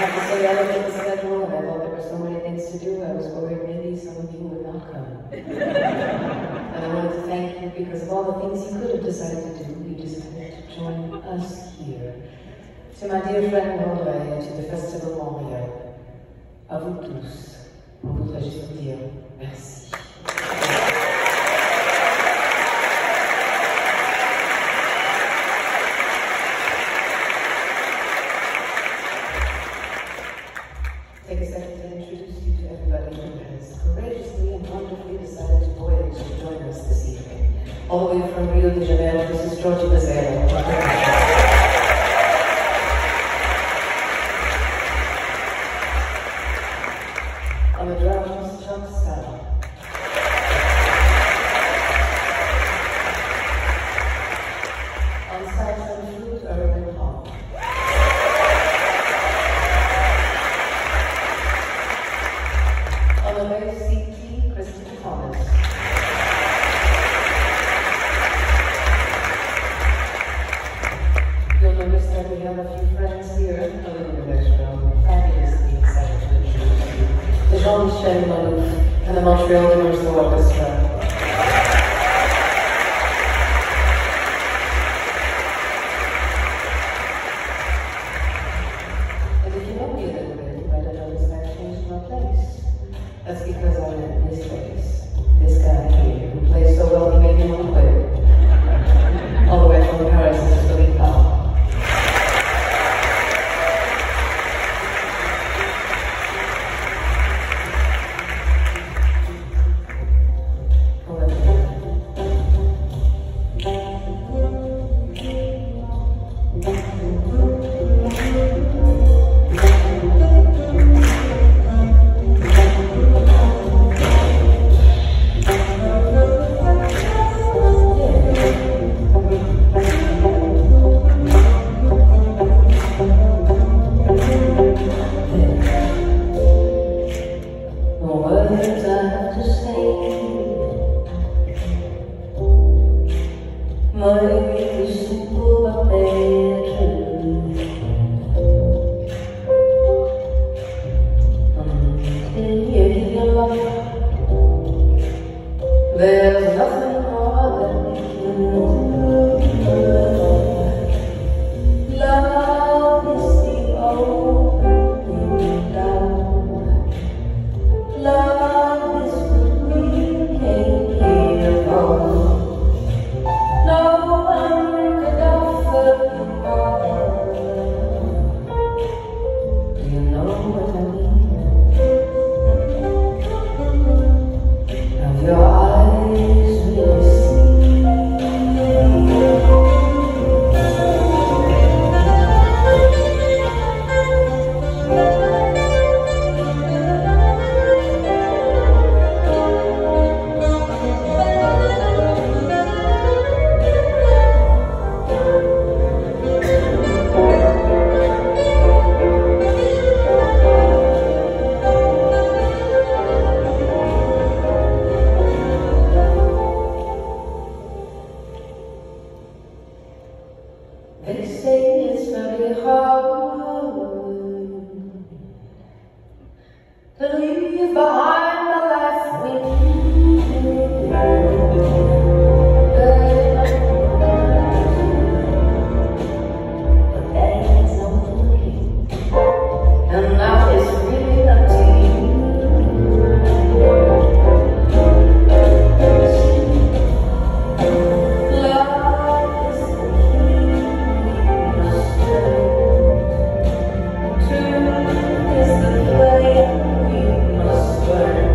have to say, I looked at the schedule and I thought there were so many things to do. I was worried maybe some of you would not come. And I wanted to thank you because of all the things you could have decided to do. You decided to join us here. To my dear friend Audrey and to the Festival Montréal, à vous tous, on voudrait juste vous dire merci. Take a second to introduce you to everybody who has courageously and wonderfully decided to voyage to join us this evening. All the way from Rio de Janeiro, this is Georgie Bezerra. On the drums, Chuck Scott. On saxophone flute, Irvin Hall. On the bass, CT, Christopher Thomas. You'll notice that we have a few friends here in the living room extra. Fabulously excited to introduce you to Jean-Michel Malouf and the Montreal Universal Orchestra. And if you know me a little bit, you might have noticed I've changed my place. That's because I'm in this place. This guy here, who plays so well he made me want to quit. All the way from Paris, this is Philippe Powell. There's nothing more that we can do. Love is the opening down. Love is what we came here for. No one could offer you more. Do you know what I mean? Have your eyes really seen? They say it's very hard to leave behind the life we live. But that is no way, and now it's really up to you. Love is the key. Truth is the way we must learn.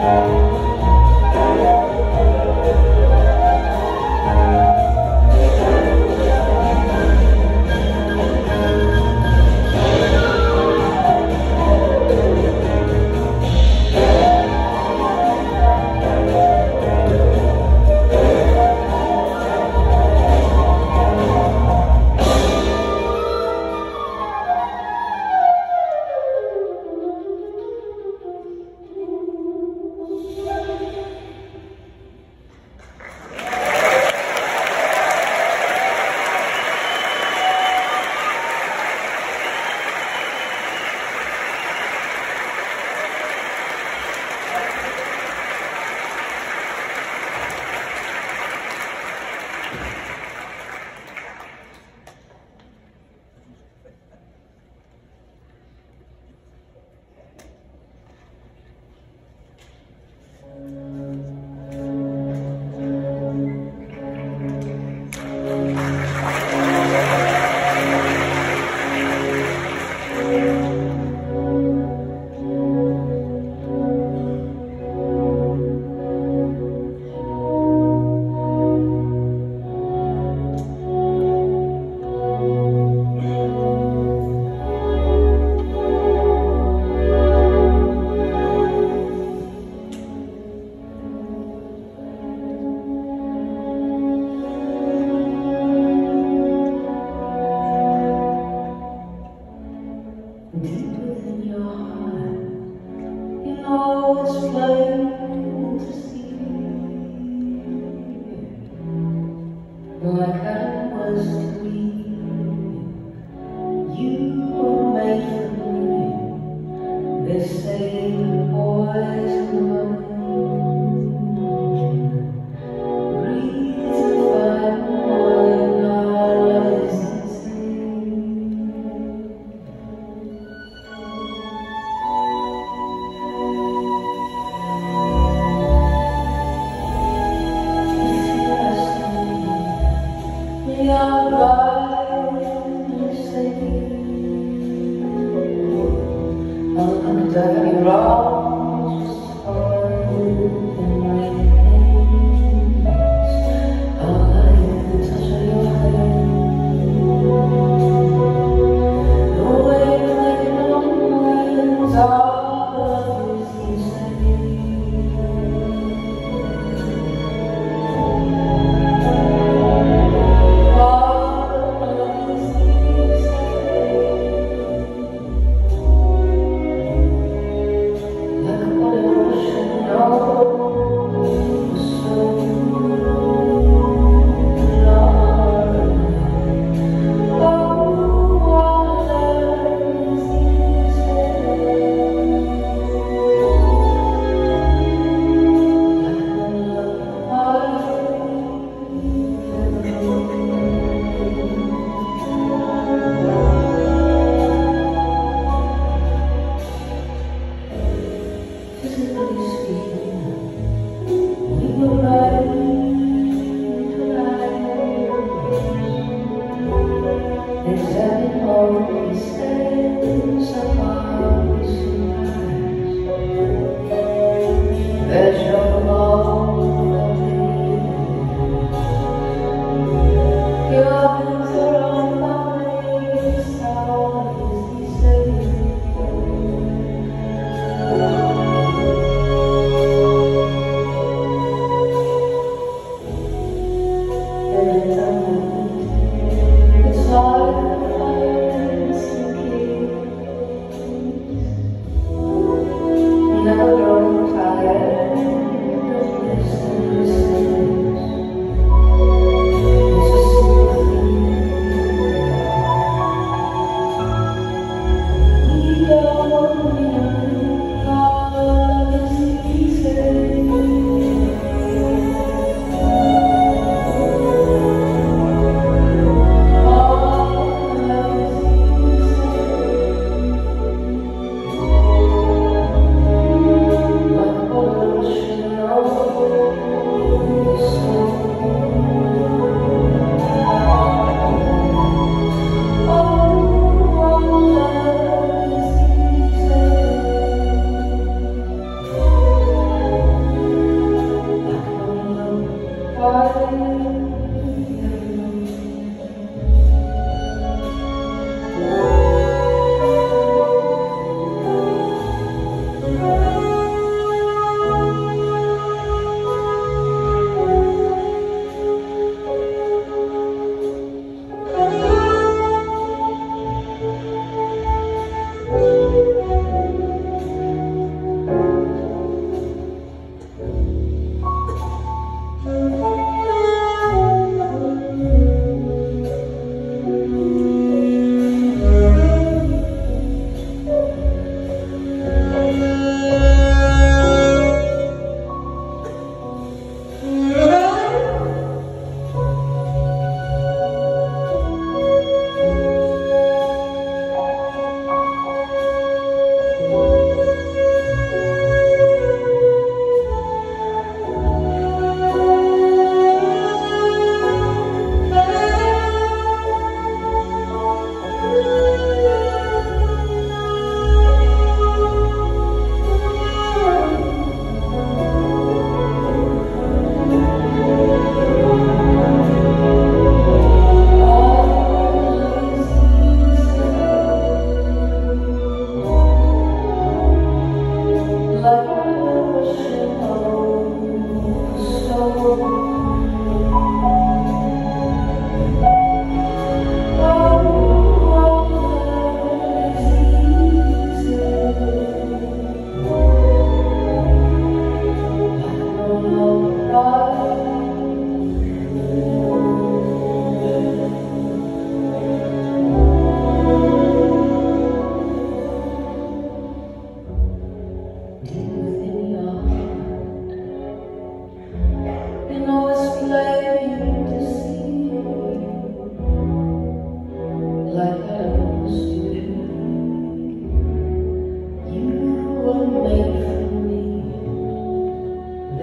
Never grow tired.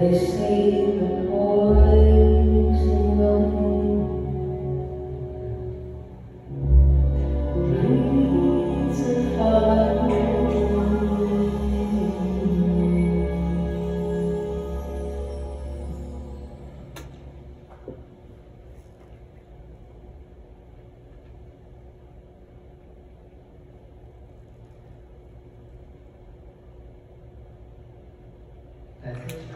They say the boys in love breathes a fire. That's it.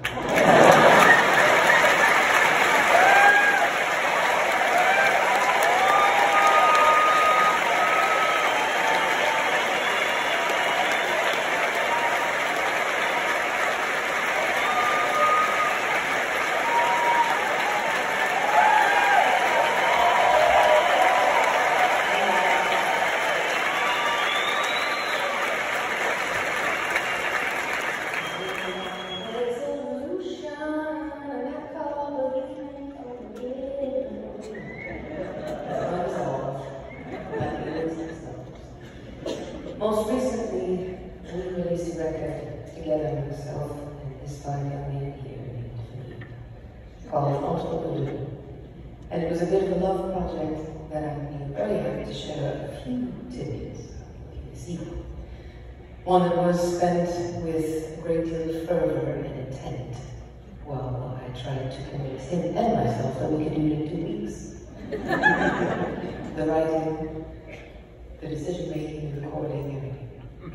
Most recently, we released a record together, myself and this fine young man here named Philippe, called Entre Blue. And it was a bit of a love project that I'm very happy to share a few tidbits this evening. One that was spent with a great deal of fervor and intent, while I tried to convince him and myself that we could do it in 2 weeks. The writing, the decision-making, the recording, everything.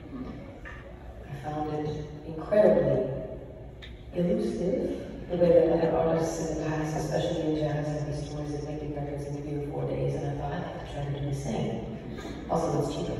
I found it incredibly elusive, the way that other artists in the past, especially in jazz, have these stories of making records in 3 or 4 days, and I thought I'd have to try to do the same. Also, it's cheaper.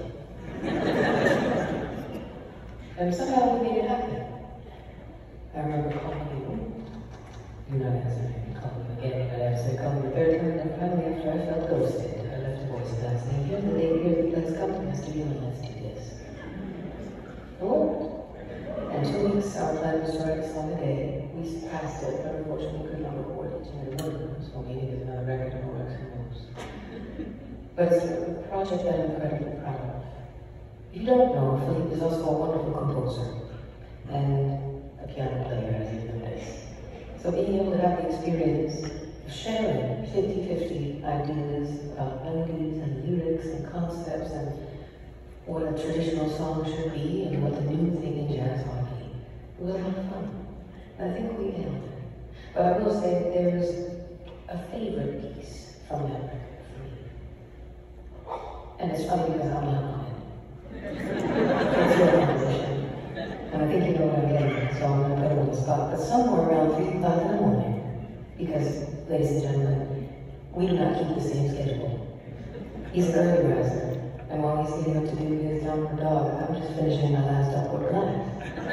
And somehow we made it happen. I remember calling you not answering, calling you again, but I said, calling the third time, and finally after I felt ghosted, I left a voice and I saying, here's the date, here's the place, come to my studio and let's do this. It worked. And 2 weeks, our plan was to write this on the day. We passed it, but unfortunately could not record it in the room, so maybe there's another record in the works, who knows. But it's a project that I'm incredibly proud of. If you don't know, Philippe is also a wonderful composer and a piano player, as you notice. So being able to have the experience of sharing 50-50 ideas about melodies and lyrics and concepts and what a traditional song should be and what the new thing in jazz ought to be, it was a lot of fun. And I think we nailed it. But I will say that there is a favorite piece from that record for me. And it's funny because I'm not on it. It's your composition. And I think you know what I'm getting at, so I'm going to put it on the spot. But somewhere around 3 o'clock in the morning, because, ladies and gentlemen, we do not keep the same schedule. He's an early riser, and while he's getting up to do his downward dog, I'm just finishing my last upward climb.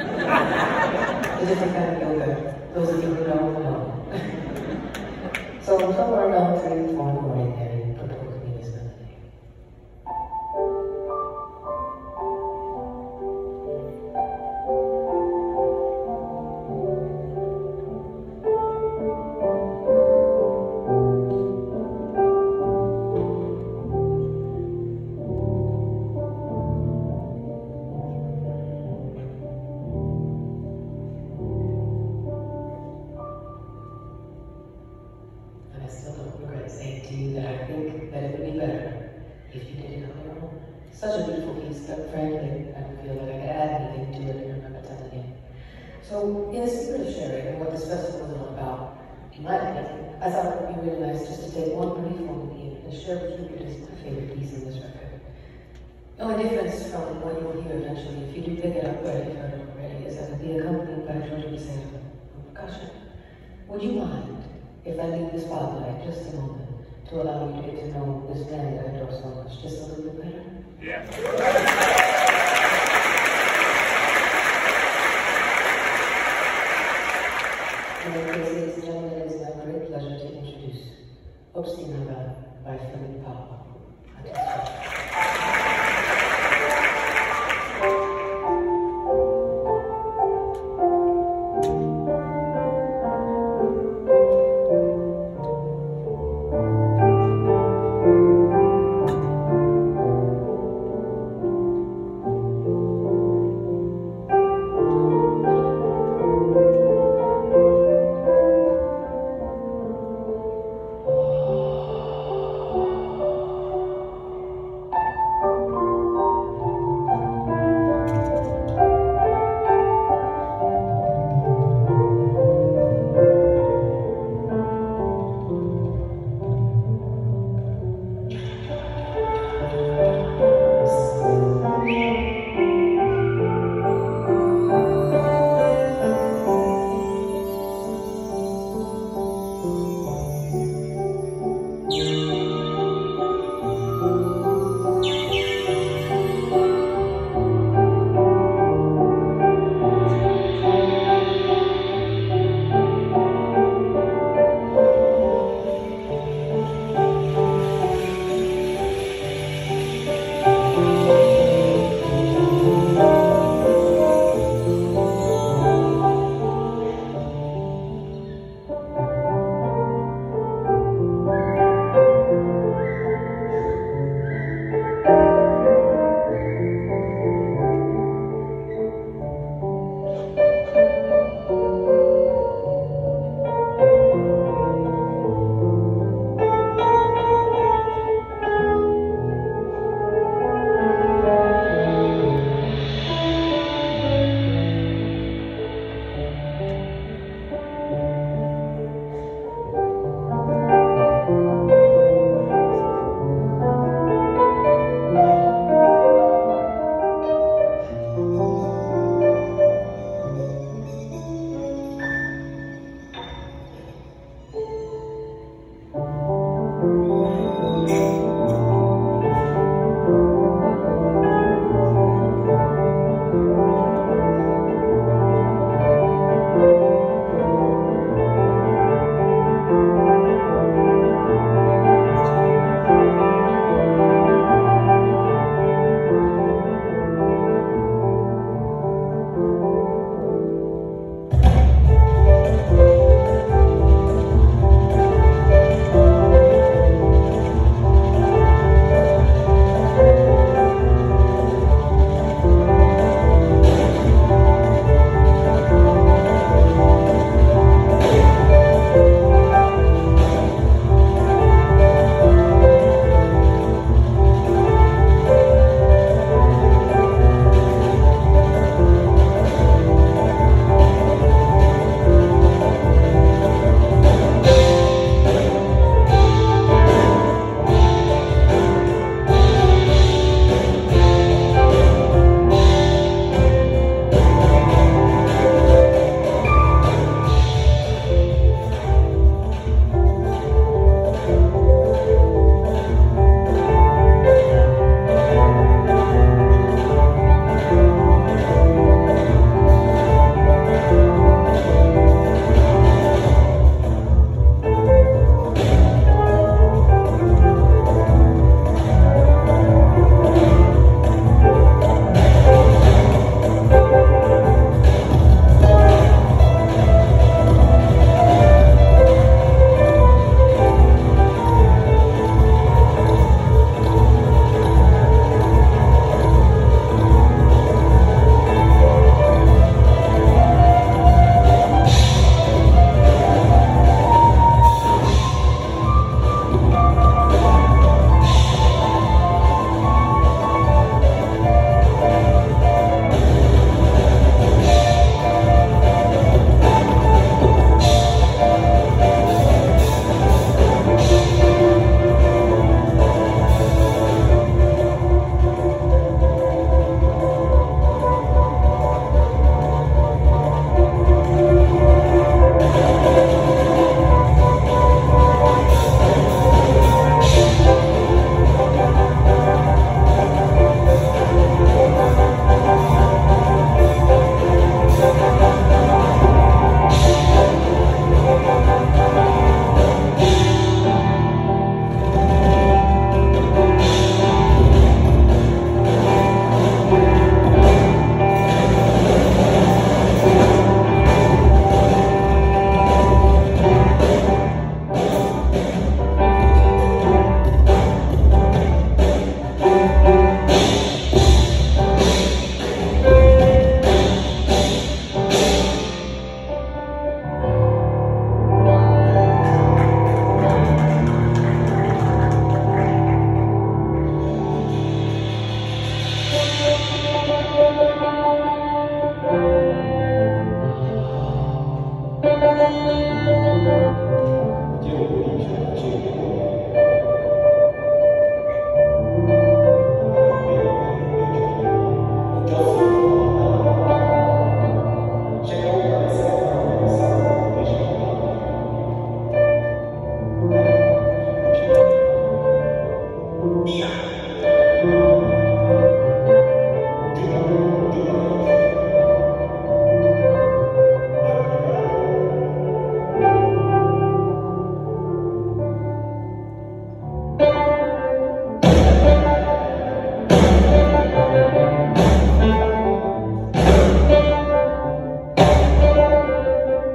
A different kind of yoga. Those of you who don't know. So somewhere around 3 or 4 in the morning there, he proposed me this melody. I still don't regret saying to you that I think that it would be better if you did it on your own. Such a beautiful piece that frankly, I don't feel like I could add anything to it and remember telling you. So, in the spirit of sharing and what this festival is all about, in my opinion, I thought it would be really nice just to take one brief moment here and share with you what is my favorite piece in this record. The only difference from what you'll hear eventually, if you do pick it up, but you've heard it already, is that it'll be accompanied by George Bissett on percussion. Would you mind if I leave the spotlight just a moment to allow you to get to know this man that I adore so much just a little bit better? Yeah. In any case, ladies and gentlemen, it is my great pleasure to introduce Obstinata by Philippe Powell.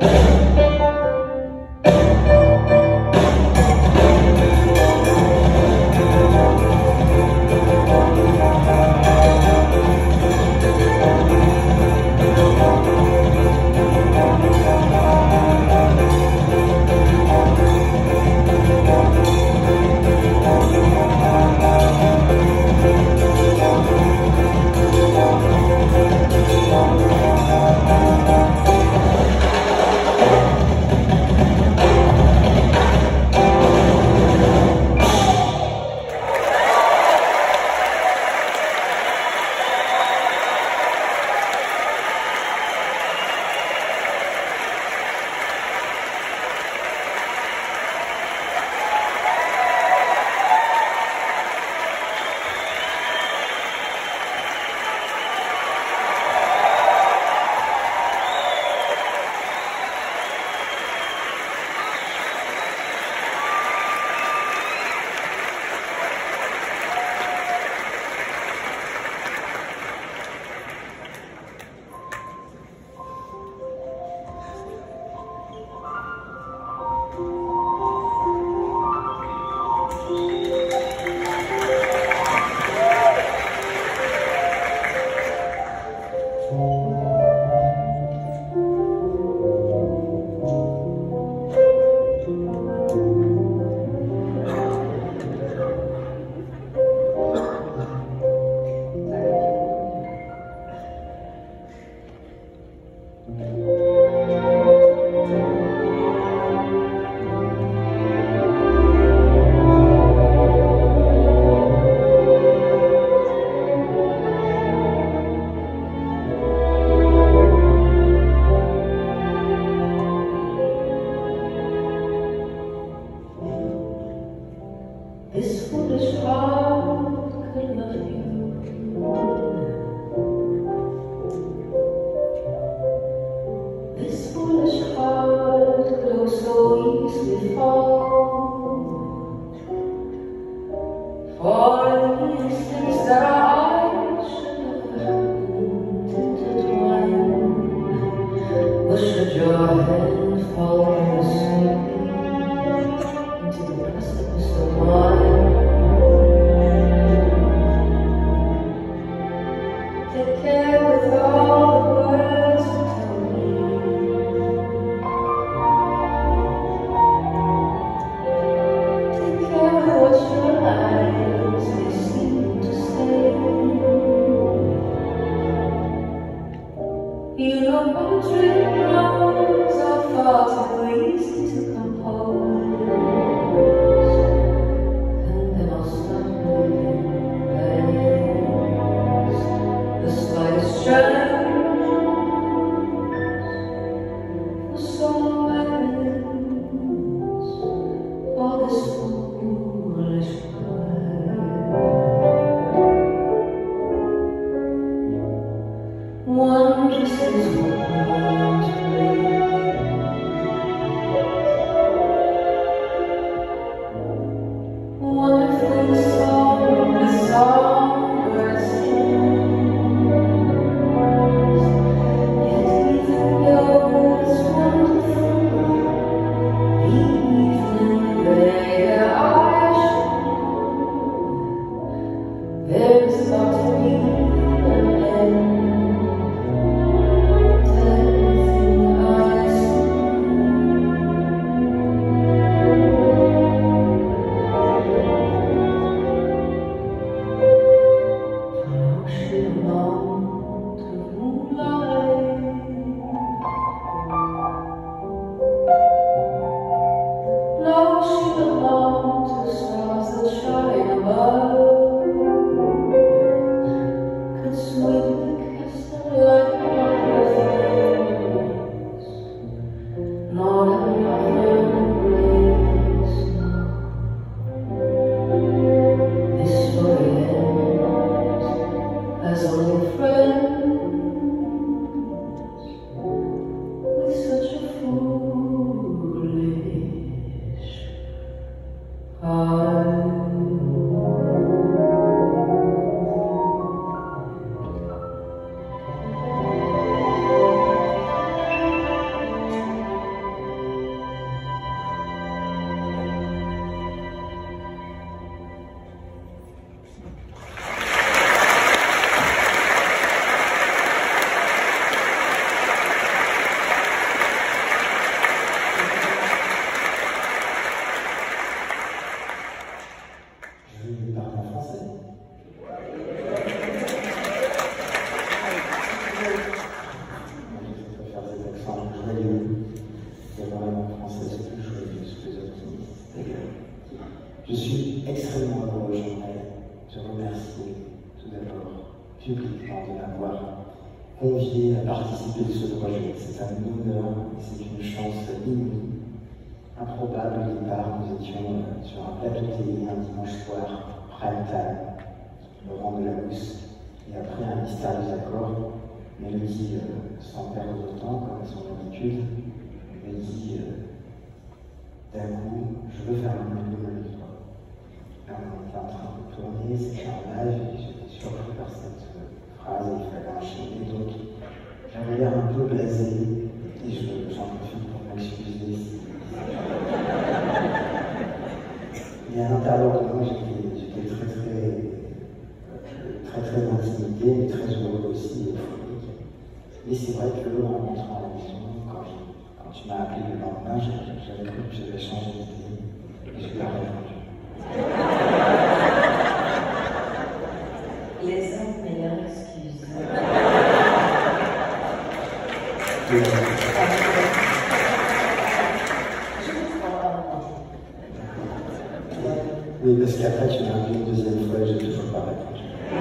This foolish heart could love you. This foolish heart could oh so easily fall. For in the instance that our eyes should have intertwined, or should your hand fall asleep into the precipice of mine. Take care with all the words you tell me. Take care with what your eyes may seem to say. You know poetry prose are far too easy to compose. One just is one to breathe. Wonderful song, the songbirds sing. Yet even though it's wonderful, even their eyes show, there is about to be an end. As only friends with such a foolish heart. La langue française plus joyeuse, plus optimiste. Je suis extrêmement heureux, j'aimerais te remercier tout d'abord publiquement de m'avoir convié à participer de ce projet. C'est un honneur et c'est une chance inouïe, improbable au départ. Nous étions sur un plateau télé un dimanche soir, prime time, Laurent de la Mousse, et après un mystérieux accord, Mélodie, sans perdre de temps, comme à son habitude, me dit d'un coup, je veux faire un album avec toi. Là, on était en train de tourner, c'était en live, et j'étais surpris par cette phrase, il fallait enchaîner. Donc, j'avais l'air un peu blasé, et j'en profite pour m'excuser. Mais à l'intérieur de moi, j'étais très intimidé, mais très heureux aussi, et euphorique. Et c'est vrai que, en rentrant à la maison, quand tu m'as appelé le lendemain, j'avais cru que j'avais changé d'idée, et je t'ai répondu. Les 5 meilleures excuses. Je ne crois pas. Oui, parce qu'après, tu m'as appelé une deuxième fois et j'ai toujours pas répondu.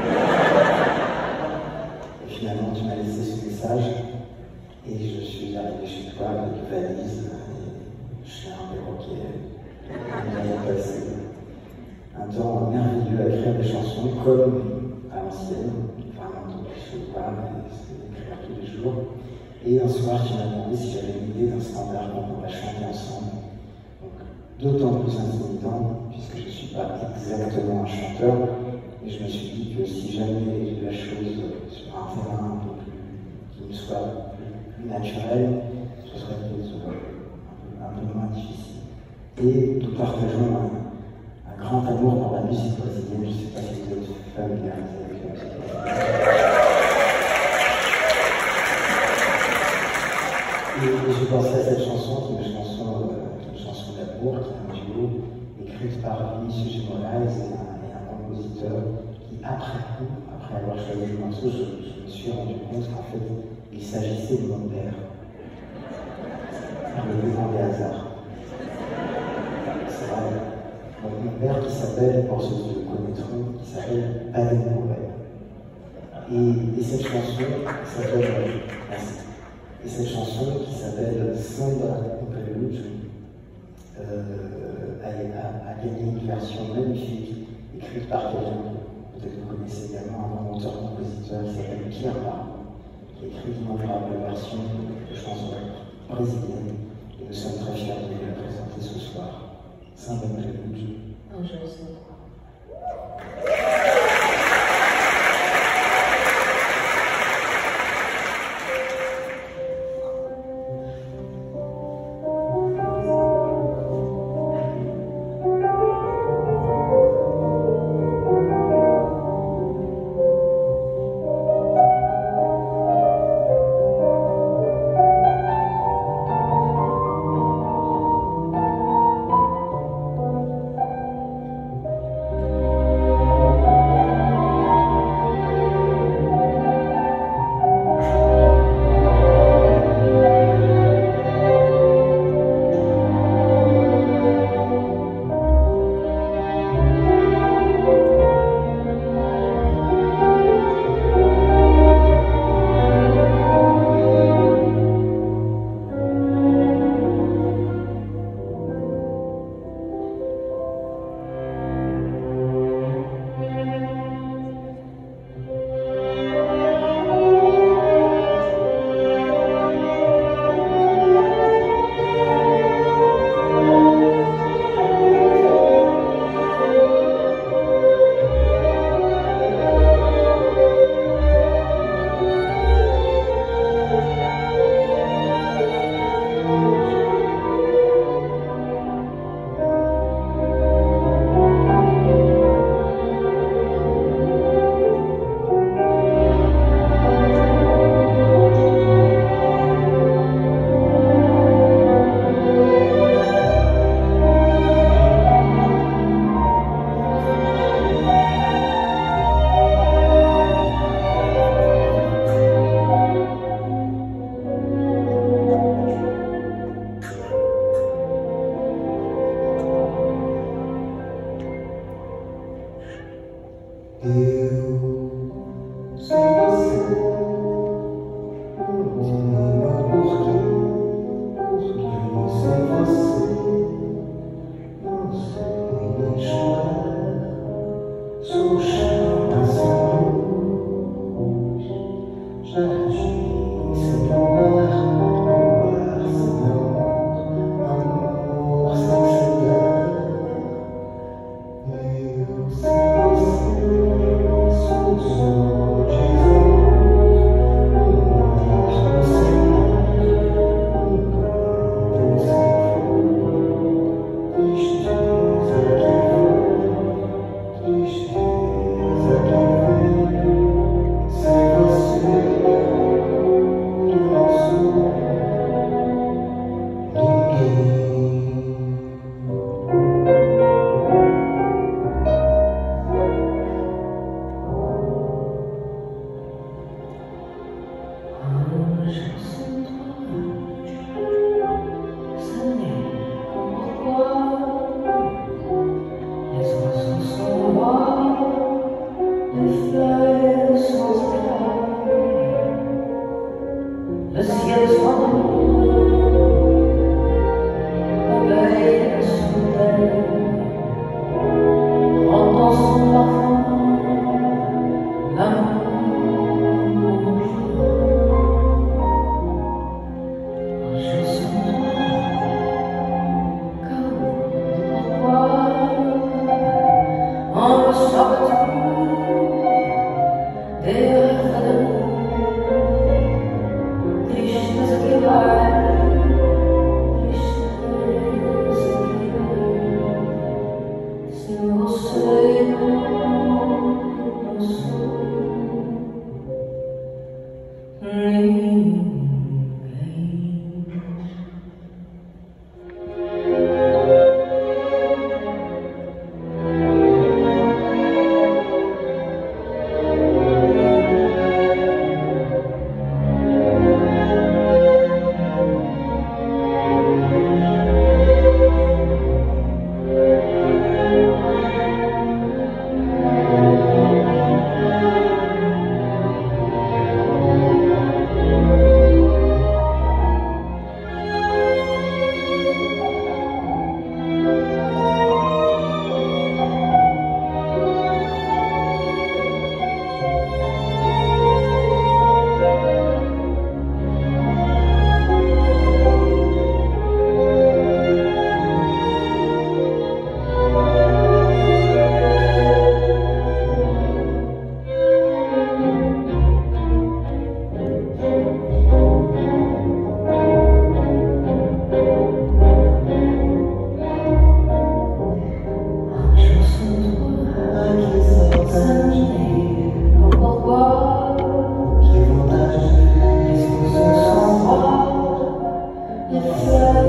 Et finalement, tu m'as laissé ce message et je suis arrivé chez toi avec une valise et je suis un perroquet. On a passé un temps merveilleux à écrire des chansons comme à l'ancienne, vraiment, donc je sais pas, mais c'est écrire tous les jours. Et un soir, tu m'as demandé si j'avais une idée d'un standard qu'on va chanter ensemble. D'autant plus intimidant, puisque je ne suis pas exactement un chanteur, et je me suis dit que si jamais la chose sur un terrain un peu plus, qui me soit plus naturel, ce serait peut-être un peu moins difficile. Et nous partageons un grand amour pour la musique brésilienne. Je ne sais pas si vous êtes familiarisé avec la musique brésilienne. Et j'ai pensé à cette chanson, qui est une chanson d'amour, qui est un duo écrite par Vinicius de Moraes et un compositeur qui, après avoir choisi le morceau, je me suis rendu compte qu'en fait, il s'agissait de mon père. Le plus grand des hasards. C'est vrai. Donc, mon père qui s'appelle, pour ceux qui le connaîtront, qui s'appelle Baden Powell. Et cette chanson s'appelle. Et cette chanson qui s'appelle Samba Prelude a gagné une version magnifique écrite par quelqu'un que peut-être vous connaissez également, un auteur-compositeur qui s'appelle Pierre Barbeau, qui a écrit une incroyable version de chanson brésilienne. Et nous sommes très fiers de la présenter ce soir. Samba Prelude. Un jour sans toi.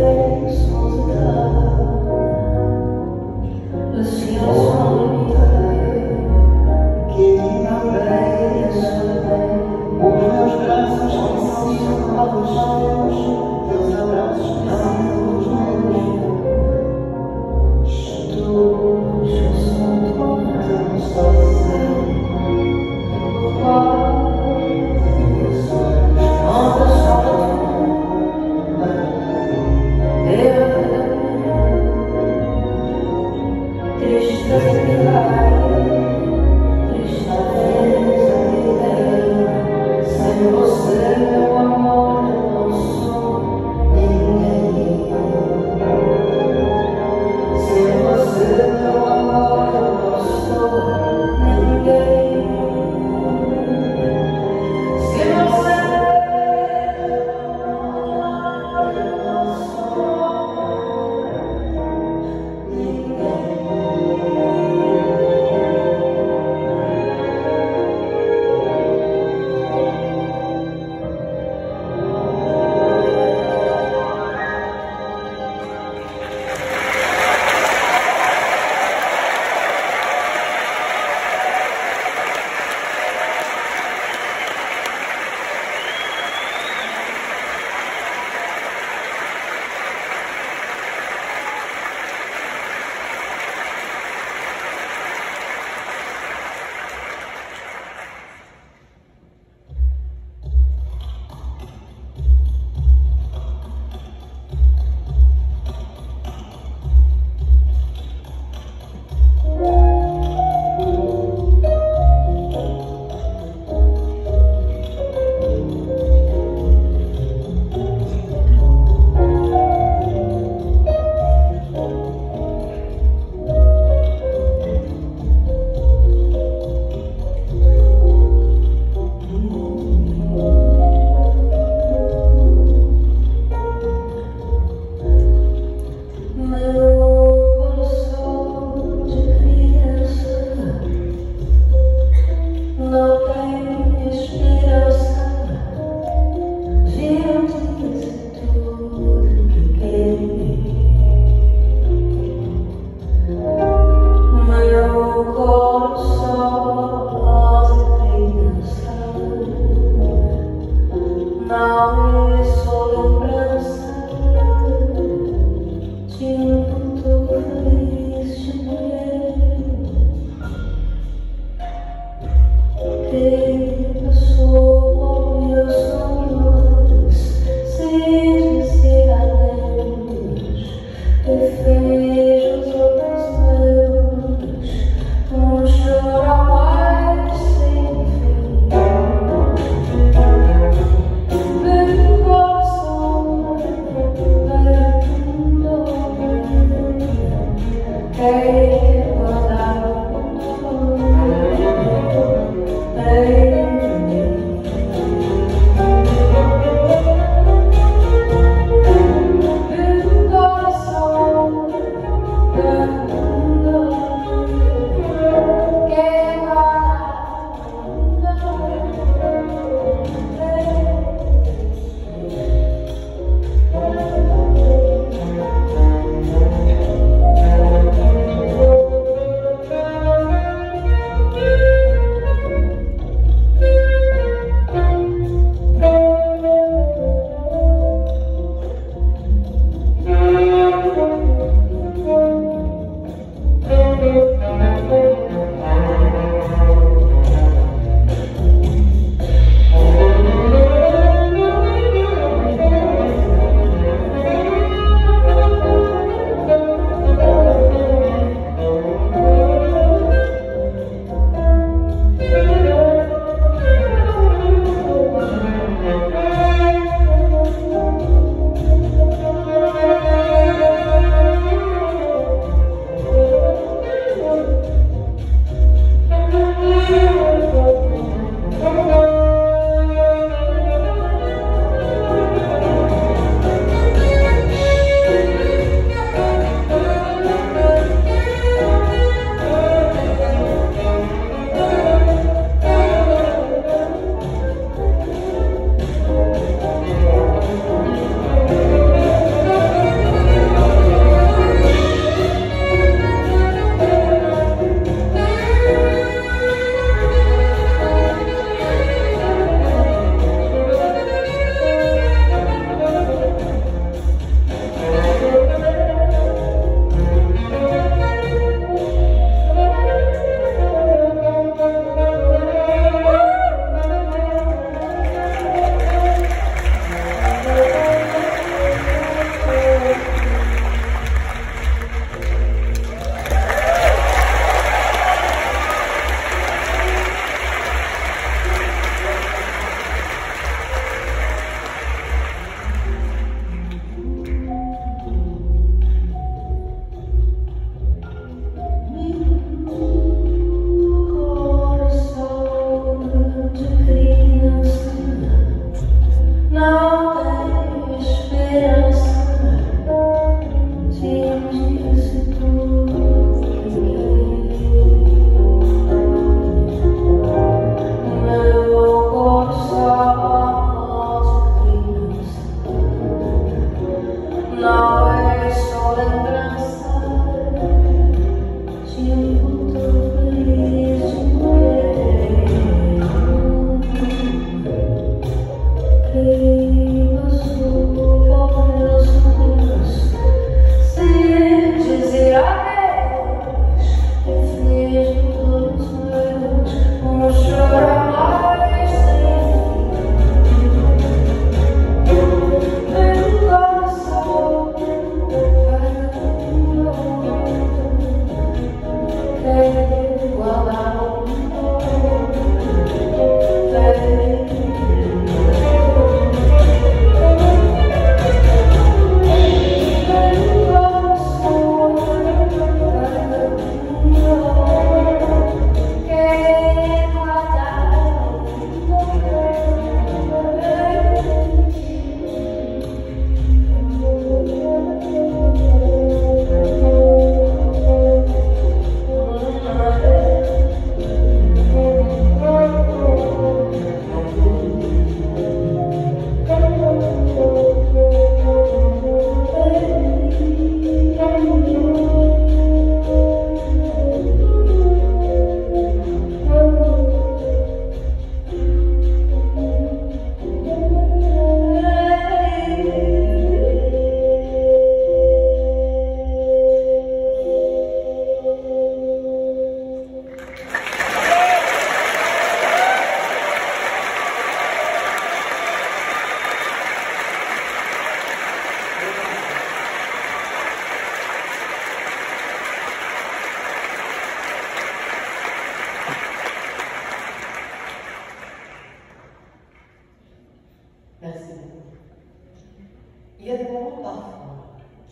Sem você, meu amor, eu não sou.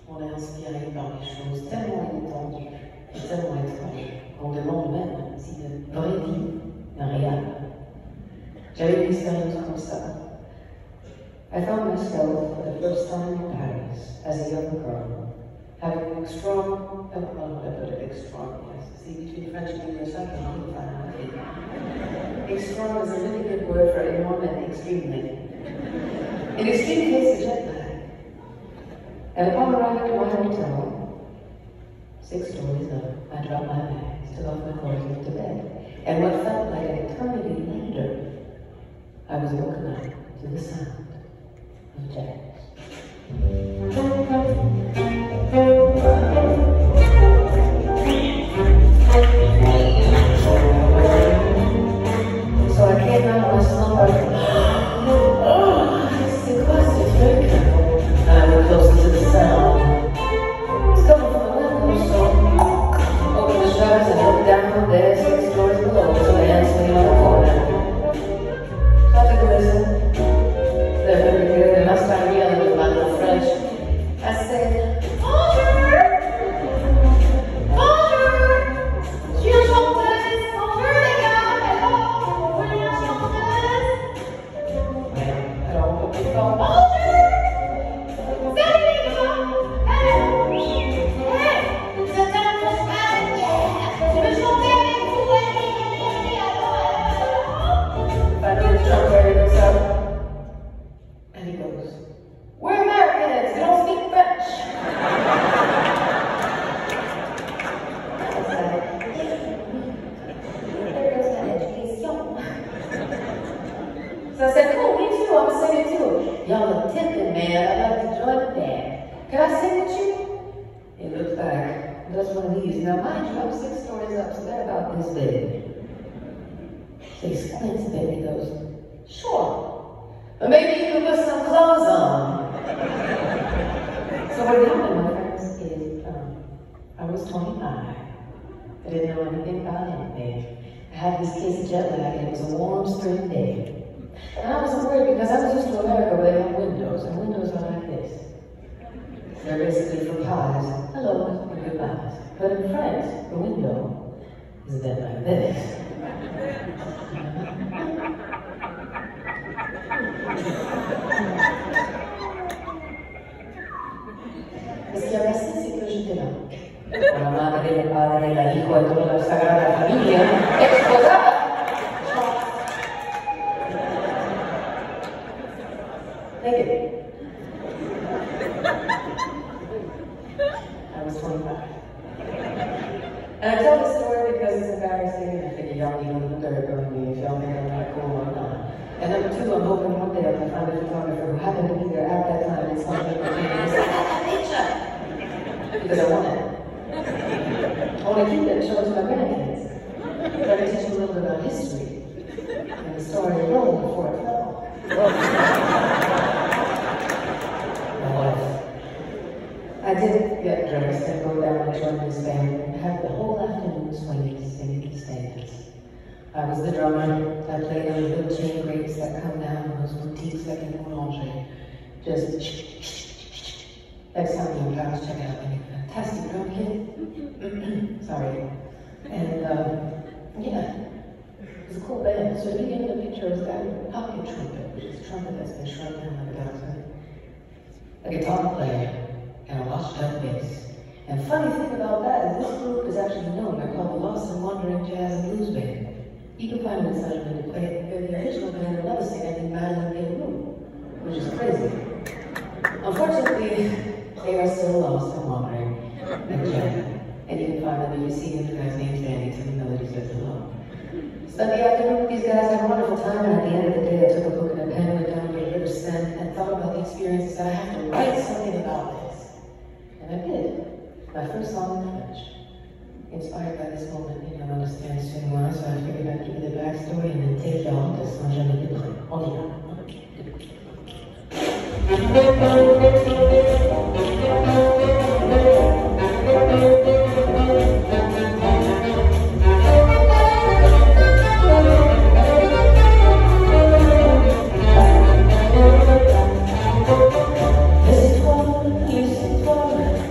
On est inspiré par des choses tellement inattendues et tellement étranges qu'on demande même si de vraie vie est réelle. J'avais une expérience comme ça. I found myself for the first time in Paris as a young girl, having an strong, yes. See, between French and English, I can't even find out. Extreme is a really good word for enormous and extremely. In extreme case, a jet lag. And upon arriving at my hotel, 6 stories up, I dropped my bags, took off my clothes, went to bed. And what felt like an eternity later, I was woken up to the sound of jazz. So I came out of my slumber, c'est quoi ce truc? And I went closer to the sound. It's coming from the window, so open the shutters and look down there, 6 stories below, so the hands swinging on the corner. So I took a listen. Then I started yelling with my little French. I said, bonjour! Bonjour! Je suis une chanteuse! Bonjour les gars! Hello! Vous voulez une chanteuse? Alors on peut plus fort. Bonjour! Salut les gars! Hey! C'est un Espagne! Je veux chanter avec vous! Finally the chanteur looks up. And he goes, we're Americans, we don't speak French. I was like, there goes my education. So I said, cool, me too, I'm singing too. Y'all are tempting, man, I'd like to join the band. Can I sing with you? He looks back, does one of these. Now mind you, I'm 6 stories up, so they're about this big. So he squints a bit and he goes, sure. Or maybe you could put some clothes on. So what happened, my friends, is I was 25. I didn't know anything about anything. I had this case of jet lag and it was a warm spring day. And I wasn't worried because I was used to America where they have windows, and windows are like this. They're basically for pies, hello, and goodbyes. But in France, the window is a bit like this. Ce qui est resté, c'est que j'étais là. La madre, el padre, la hijo, de toda la sagrada familia, exposada. Naked. I was 25. And I tell this story because it's embarrassing, and I figure y'all need a little dirt on me if y'all think I'm not cool or not. And number 2, I'm hoping one day I can find a photographer who happened to be there at that time and something for me and say, I got that picture! Because I want it. I want to keep it and show it to my grandkids. So I can teach them a little bit about history and the story of Rome before it fell. My wife. I did get dressed and go down and join this band and have the whole afternoon swinging, singing standards. I was the drummer. I played on the little chain grapes that come down, those boutiques that can manger. Just next time you're in Paris, check out any fantastic drum kit. Sorry. And yeah, it was a cool band. So at the beginning of the picture is that pocket trumpet, which is a trumpet that's been shrunk down like a dachshund. A guitar player and a washed up bass. And funny thing about that is this group is actually known. They're called the Lost and Wandering Jazz and Blues Band. You can find them inside of the play. They're the original band, another singer named Madeline Payne, which is crazy. Unfortunately, they are still lost and wandering. And you can find them if you see them, the guy's name standing to the melody says hello. Spent the afternoon with these guys, had a wonderful time, and at the end of the day, I took a book and a pen, went down to the river Seine, and thought about the experiences that I have to write something about this. And I did. My first song in French. Inspired by this moment, you don't understand Chinois, so I figured I'd give you the backstory and then take y'all to Saint-Jean-de-Pré. On y va. This is what you said for me.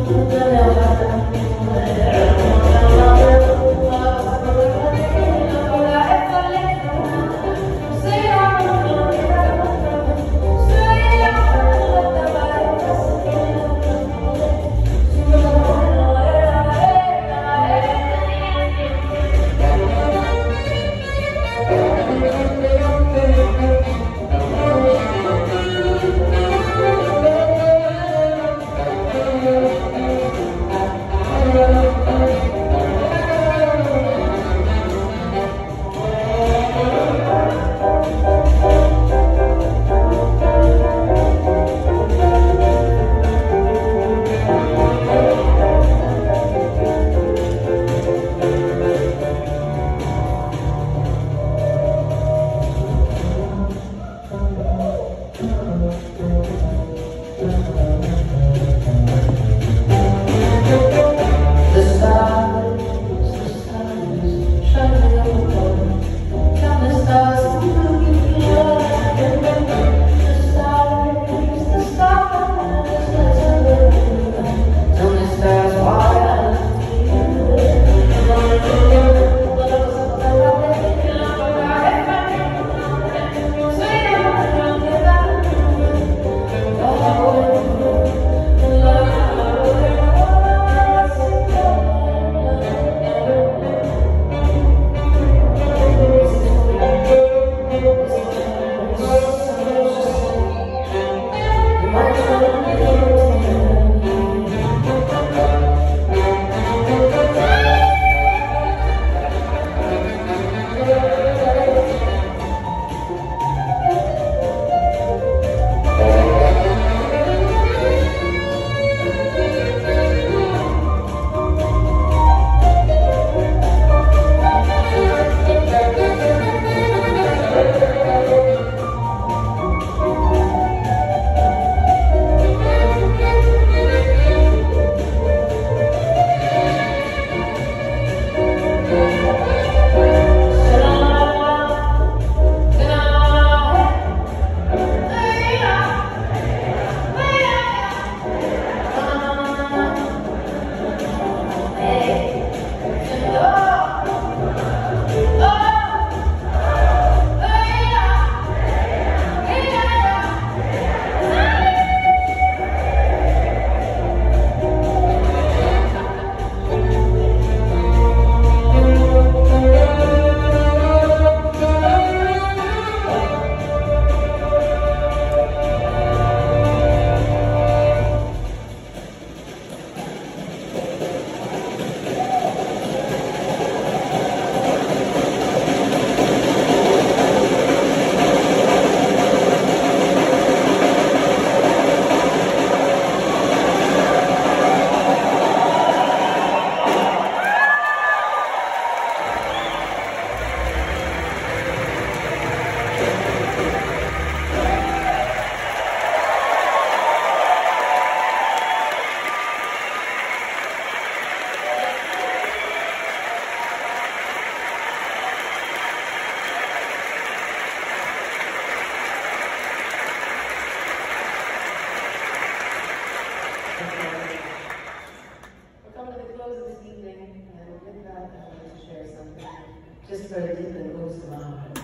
just very deep and close to my heart.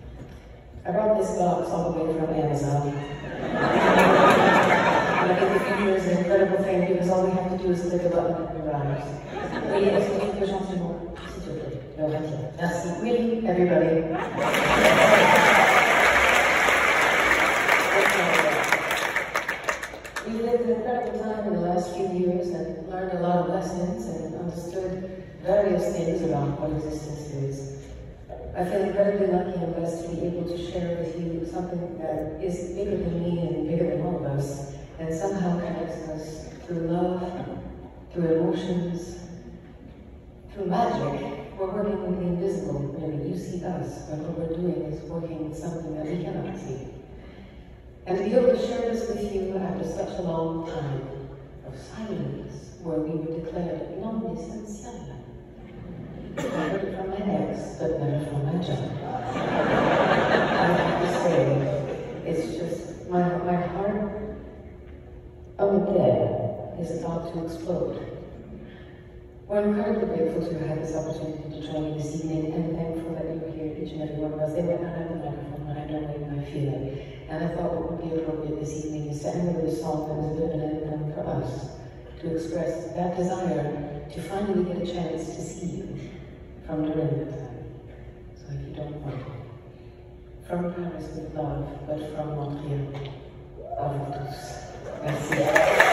I brought this box all the way from Amazon. And I think the future is an incredible thing because all we have to do is click a button and it arrives. Oui, est-ce que tu peux gentiment, s'il te plaît, le retiens. Merci. Oui, everybody. We've lived an incredible time in the last few years and learned a lot of lessons and understood various things about what existence is. I feel incredibly lucky and blessed to be able to share with you something that is bigger than me and bigger than all of us, and somehow connects us through love, through emotions, through magic. We're working with the invisible, really. You see us, but what we're doing is working with something that we cannot see. And to be able to share this with you after such a long time of silence, where we were declared non-essential. I heard it from my ex, but never from my job. I have to say, it's just, my heart, oh, there, is about to explode. We're incredibly grateful to have this opportunity to join you this evening and thankful that you're here, each and every one of us. They might not have the microphone, but I know you might feel it. And I thought what would be appropriate this evening is to end with a song that was a bit of an anthem for us, to express that desire to finally get a chance to see you from during that time. So if you don't mind. From Paris with love, but from Montreal, à vous tous. Merci.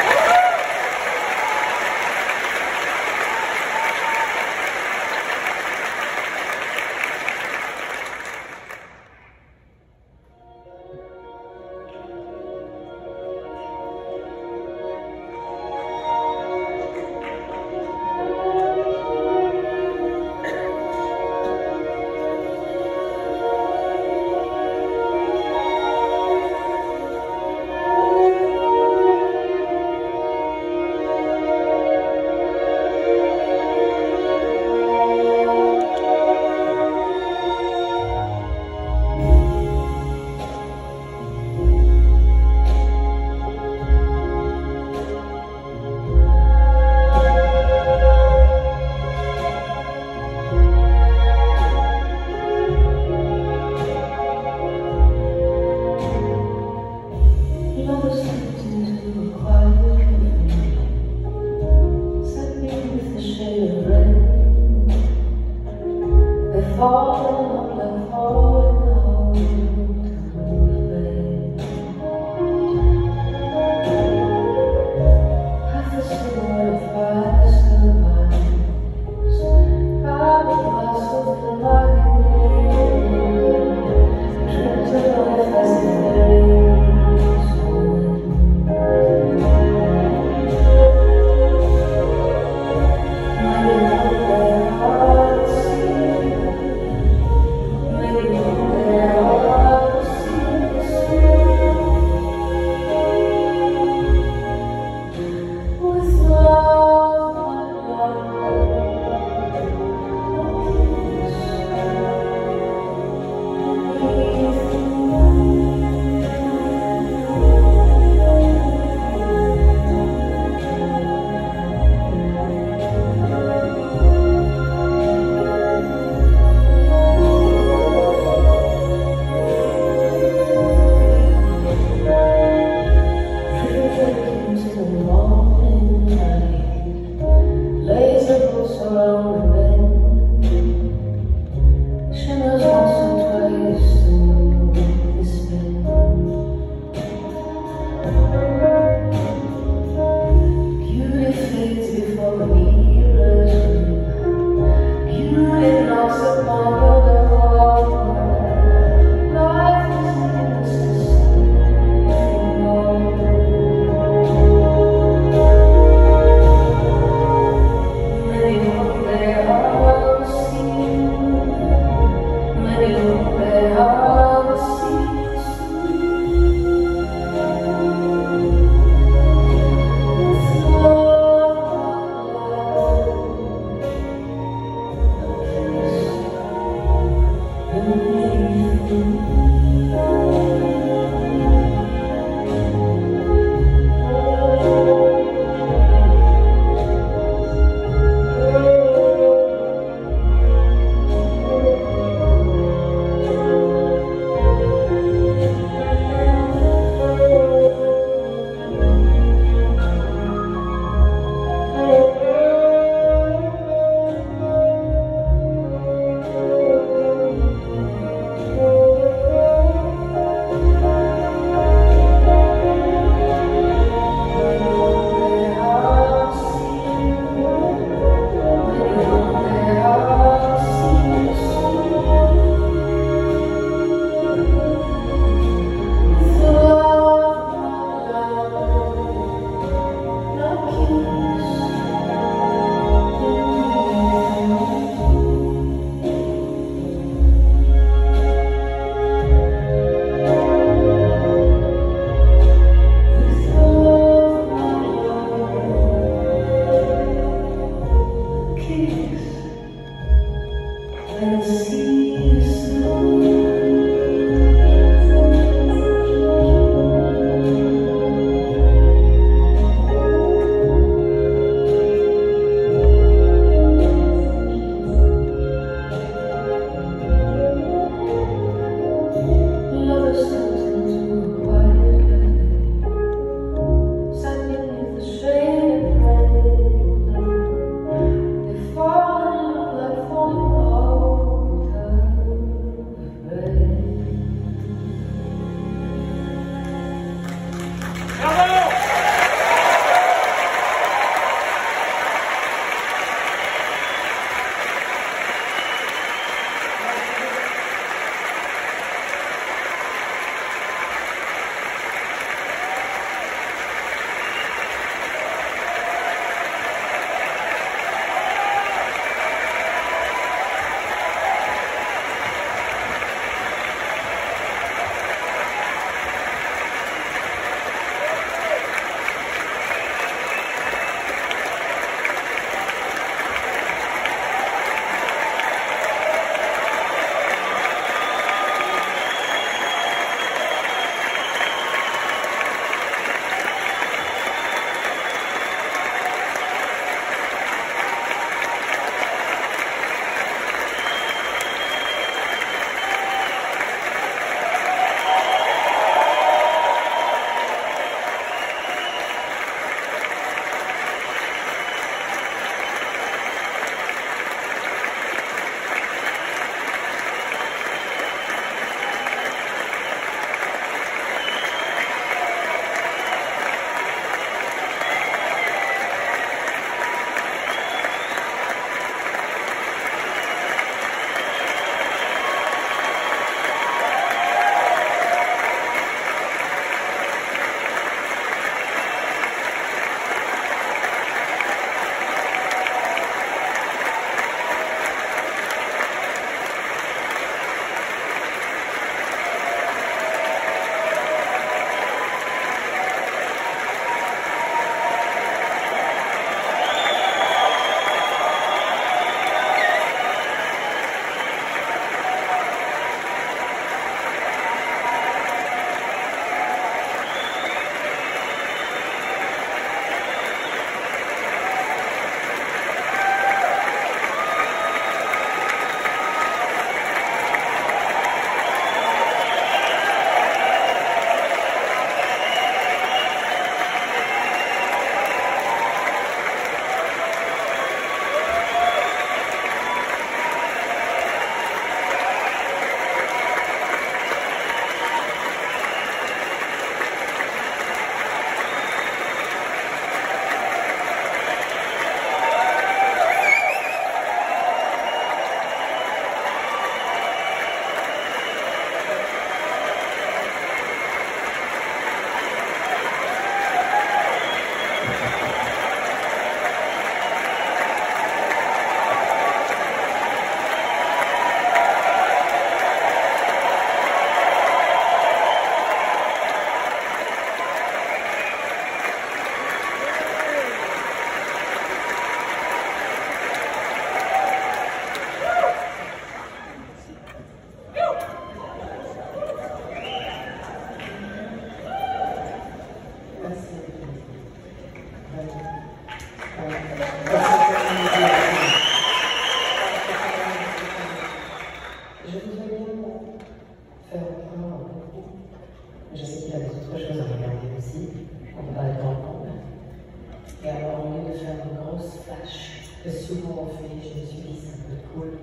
Je voudrais bien faire un moment. Je sais qu'il y a d'autres choses à regarder aussi. On ne va pas être dans le monde. Et alors, au lieu de faire une grosse flash que souvent on fait, je me suis dit, ça peut être cool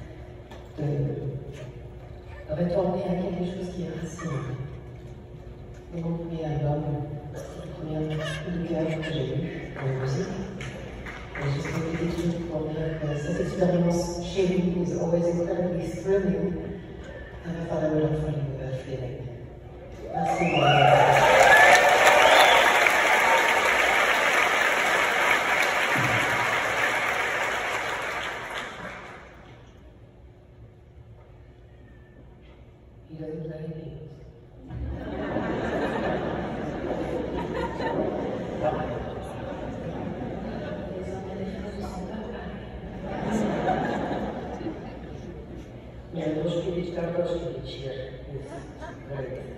de retourner à quelque chose qui est racine. Et mon premier album, c'est le premier coup de cœur que j'ai eu en musique. Et j'ai fait des études pour dire que cette expérience chez lui is always incredibly thrilling. And I thought I would offer you that feeling. Merci beaucoup. He doesn't play games. Yeah, Goshkevich, Goshkevich here is very good.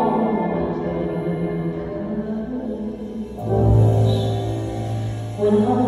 When